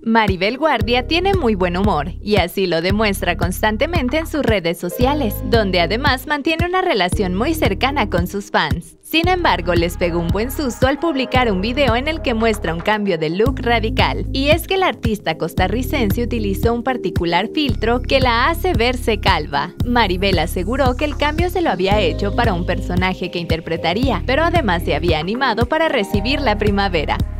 Maribel Guardia tiene muy buen humor y así lo demuestra constantemente en sus redes sociales, donde además mantiene una relación muy cercana con sus fans. Sin embargo, les pegó un buen susto al publicar un video en el que muestra un cambio de look radical, y es que el artista costarricense utilizó un particular filtro que la hace verse calva. Maribel aseguró que el cambio se lo había hecho para un personaje que interpretaría, pero además se había animado para recibir la primavera.